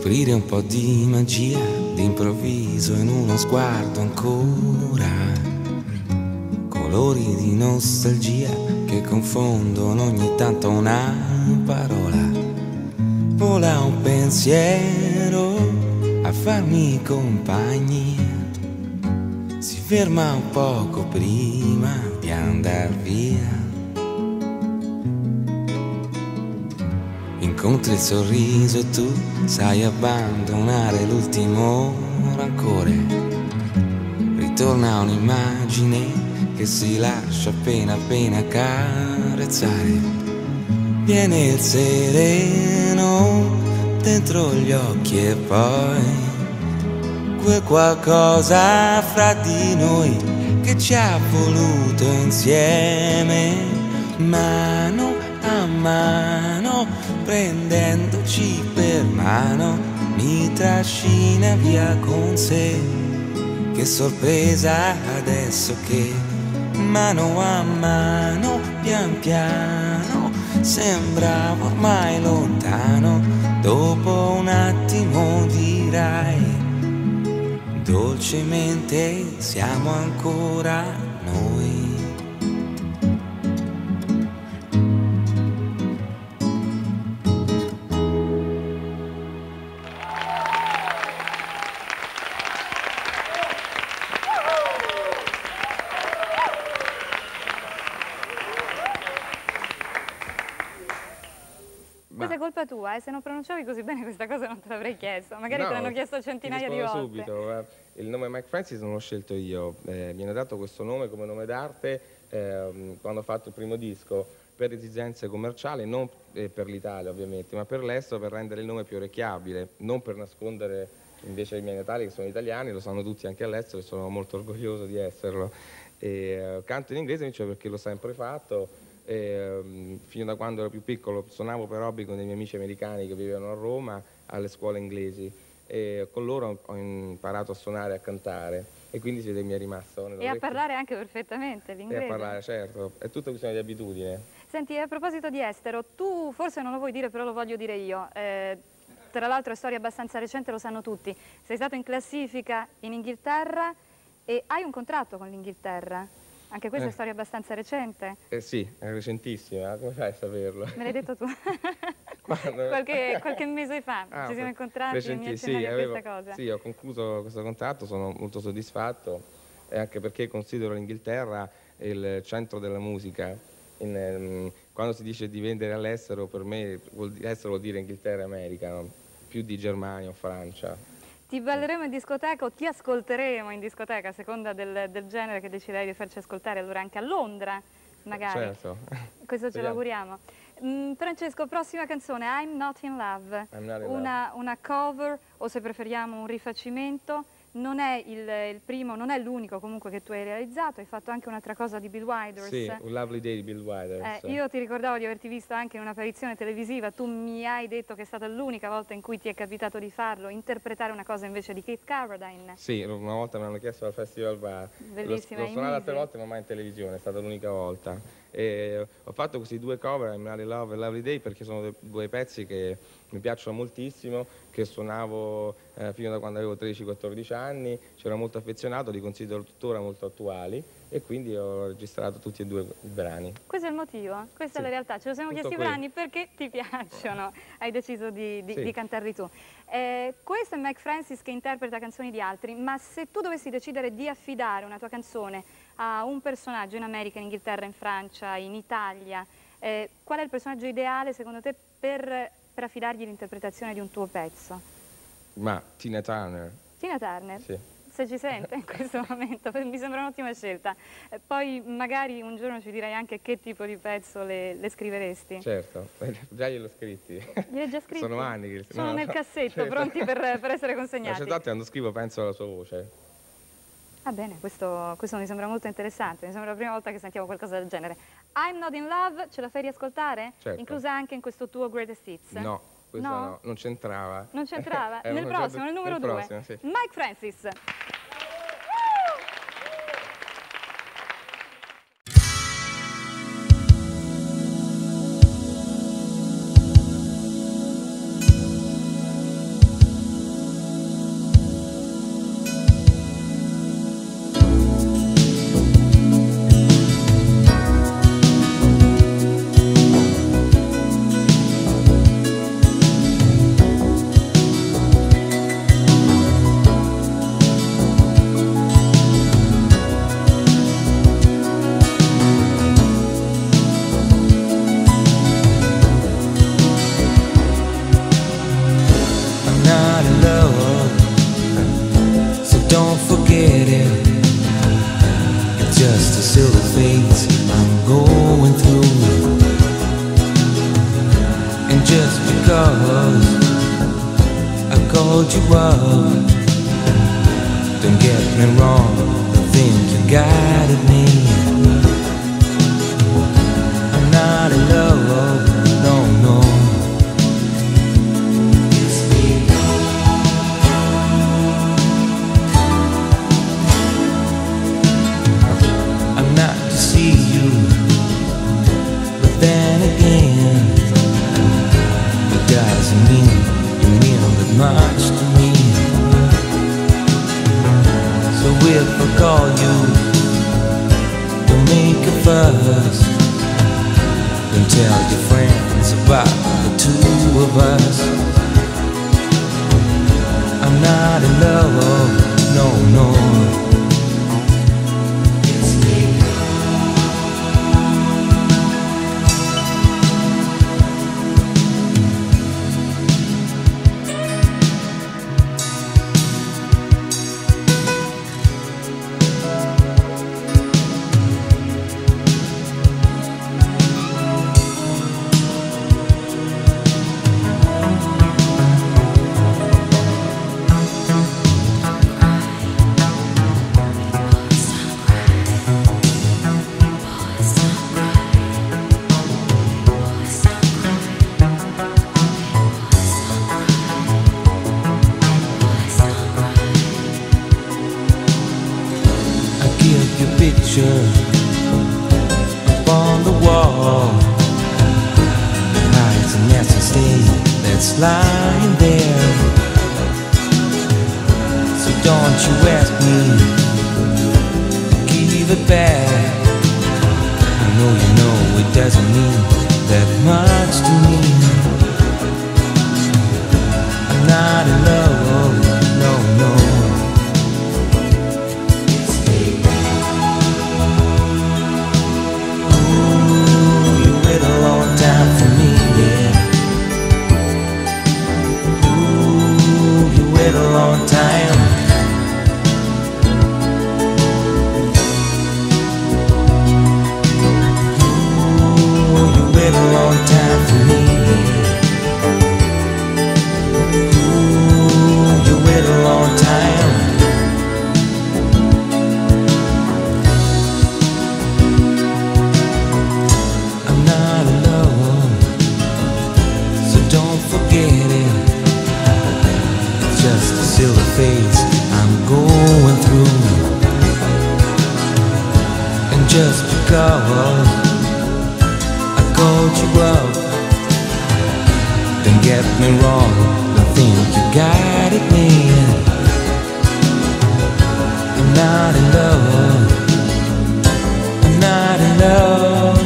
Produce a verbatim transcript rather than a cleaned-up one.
scoprire un po' di magia d'improvviso in uno sguardo ancora, colori di nostalgia che confondono ogni tanto una parola. Vola un pensiero a farmi compagnia, si ferma un poco prima di andar via. Incontri il sorriso e tu sai abbandonare l'ultimo rancore. Ritorna un'immagine che si lascia appena appena carezzare. Viene il sereno dentro gli occhi e poi quel qualcosa fra di noi che ci ha voluto insieme, mano a mano, prendendoci per mano, mi trascina via con sé. Che sorpresa adesso che mano a mano, pian piano, sembrava ormai lontano. Dopo un attimo dirai, dolcemente siamo ancora noi. Questa è colpa tua, eh? Se non pronunciavi così bene questa cosa non te l'avrei chiesto, magari no, te l'hanno chiesto centinaia di volte. Subito. Eh, il nome Mike Francis non l'ho scelto io, eh, mi hanno dato questo nome come nome d'arte eh, quando ho fatto il primo disco per esigenze commerciali, non eh, per l'Italia ovviamente, ma per l'estero, per rendere il nome più orecchiabile, non per nascondere invece i miei natali che sono italiani, lo sanno tutti anche all'estero e sono molto orgoglioso di esserlo. E, eh, canto in inglese invece perché l'ho sempre fatto. E, um, fino da quando ero più piccolo suonavo per hobby con dei miei amici americani che vivevano a Roma alle scuole inglesi e con loro ho imparato a suonare e a cantare e quindi si vede che mi è rimasto e a parlare anche perfettamente l'inglese. E a parlare, certo, è tutta questione di abitudine. Senti, a proposito di estero, tu forse non lo vuoi dire però lo voglio dire io, eh, tra l'altro è storia abbastanza recente, lo sanno tutti, sei stato in classifica in Inghilterra e hai un contratto con l'Inghilterra. Anche questa eh. è storia abbastanza recente? Eh sì, è recentissima, come fai a saperlo? Me l'hai detto tu? qualche, qualche mese fa ah, ci siamo incontrati e mi accennavi sì, avevo, questa cosa. Sì, ho concluso questo contratto, sono molto soddisfatto, e anche perché considero l'Inghilterra il centro della musica. In, um, quando si dice di vendere all'estero, per me vuol, estero vuol dire Inghilterra e America, no? Più di Germania o Francia. Ti balleremo in discoteca o ti ascolteremo in discoteca a seconda del, del genere che deciderai di farci ascoltare, allora anche a Londra magari. Certo. Questo ce l'auguriamo. Mm, Francesco, prossima canzone, I'm Not in Love, I'm not in una, love. una cover o se preferiamo un rifacimento. Non è il, il primo, non è l'unico comunque che tu hai realizzato, hai fatto anche un'altra cosa di Bill Withers. Sì, un Lovely Day di Bill Withers. Eh, io ti ricordavo di averti visto anche in un'apparizione televisiva, tu mi hai detto che è stata l'unica volta in cui ti è capitato di farlo, interpretare una cosa invece di Keith Carradine. Sì, una volta me l'hanno chiesto al Festival Bar. Bellissima. L'ho suonato altre volte ma mai in televisione, è stata l'unica volta. E ho fatto questi due cover, I'm Not in Love e Lovely Day, perché sono due pezzi che mi piacciono moltissimo, che suonavo eh, fino da quando avevo tredici quattordici anni, c'ero molto affezionato, li considero tuttora molto attuali e quindi ho registrato tutti e due i brani. Questo è il motivo, questa sì. È la realtà, ce lo siamo Tutto chiesti qui. brani perché ti piacciono, hai deciso di, di, sì. di cantarli tu. Eh, questo è Mike Francis che interpreta canzoni di altri, ma se tu dovessi decidere di affidare una tua canzone a un personaggio in America, in Inghilterra, in Francia, in Italia, eh, qual è il personaggio ideale secondo te per, per affidargli l'interpretazione di un tuo pezzo? Ma Tina Turner. Tina Turner? Sì. Se ci sente in questo momento, mi sembra un'ottima scelta. Eh, poi magari un giorno ci dirai anche che tipo di pezzo le, le scriveresti. Certo, già gliel'ho scritti. Li hai già scritti? Sono anni che... Sono no, nel cassetto, certo. Pronti per, per essere consegnati. Ma certo, quando scrivo penso alla sua voce. Va bene, questo, questo mi sembra molto interessante, mi sembra la prima volta che sentiamo qualcosa del genere. I'm Not in Love, ce la fai riascoltare? Certo. Inclusa anche in questo tuo Greatest Hits? No, questa no, no non c'entrava. Non c'entrava? Nel prossimo, nel numero due. Prossimo, sì. Mike Francis. me wrong, I think you guided me. I'm not in love, no, no. I'm not to see you, but then again, it doesn't mean you mean that much to me. So if I call you, don't make a fuss. Don't tell your friends about the two of us. I'm not in love, no, no. Picture up on the wall hides an essence that's lying there. So don't you ask me to give it back. I know you know it doesn't mean that much to me. I'm not in love, no, no. A long time. Ooh, you wait a long time for me. Ooh, you wait a long time. I'm not in love, so don't forget it. Just a silver phase I'm going through. And just because I called you up, don't get me wrong, I think you guided me. I'm not in love, I'm not in love.